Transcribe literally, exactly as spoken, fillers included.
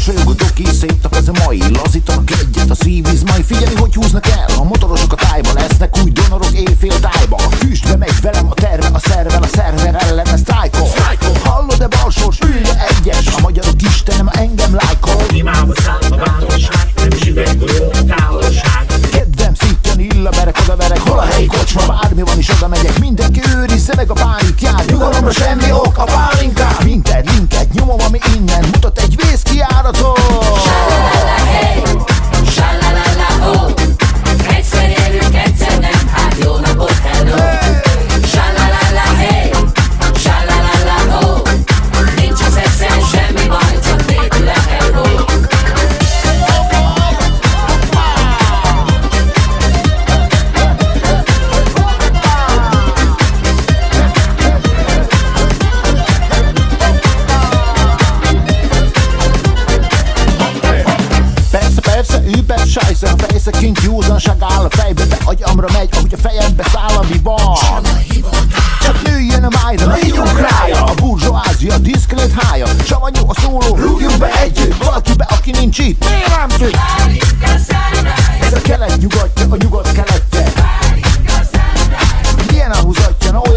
mosolygó doki, szép a keze mai. Lazítanak egyet, a szívvíz majd figyelni, hogy húznak el. A motorosok a tájba lesznek, úgy donorok éjfél tájba. Füstbe megy velem a terve, a szervel, a szerver ellen ez sztrájkol. Hallod-e balsors, ülj le egyes. A magyarok istenem engem lájkol. Imába száll a bátorság, nem is üveggolyó a távolság. Kedvem szitten illa berek, oda verek. Hol a helyi kocsma, bármi van is oda megyek. Mindenki őrizze meg a pánikját. Nyugalomra semmi ok, a pálinkát. Minted linket nyomom, ami innen mutat egy vészkijáratot. Sálalala hey, sálalala ho. Egyszer élünk, egyszer nem, hát jó napot, hello. Sálalala hey, sálalala ho. Nincs az eszen semmi baj, csak nélkül a hello. Sajszer a fejsze kint józanság áll a fejbe, de agyamra megy, ahogy a fejembe száll, ami van. Csak nőjön a májra, ne higgyunk rája. A burzsóázia, a diszkrét hája. Savanyú a szóló, rúgjunk be együtt. Valakibe, aki nincs itt, miért nem tud? Ez a kelet nyugatja, a nyugat keletje. Milyen a húzatja, na